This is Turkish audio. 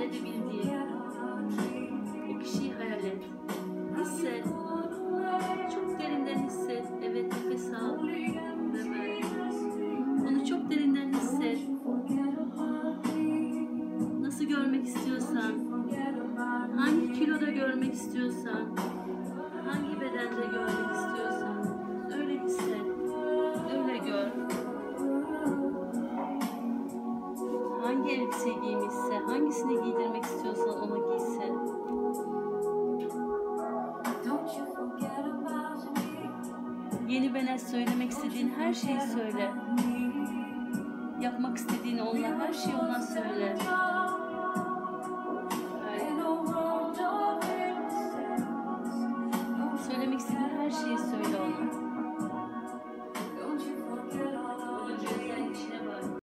edebildiğin o kişiyi hayal et. Hisset. Çok derinden hisset. Evet, nefes al ve ver. Onu çok derinden hisset. Nasıl görmek istiyorsan, hangi kiloda görmek istiyorsan, hangi bedende görmek istiyorsan öyle hisset, öyle gör. Hangi elbiseyi giymişse, hangisini giydirmek istiyorsan onu giysin. Yeni bana söylemek istediğin her şeyi söyle. Yapmak istediğini onunla, her şeyi ona söyle. Söylemek istediğin her şeyi söyle ona.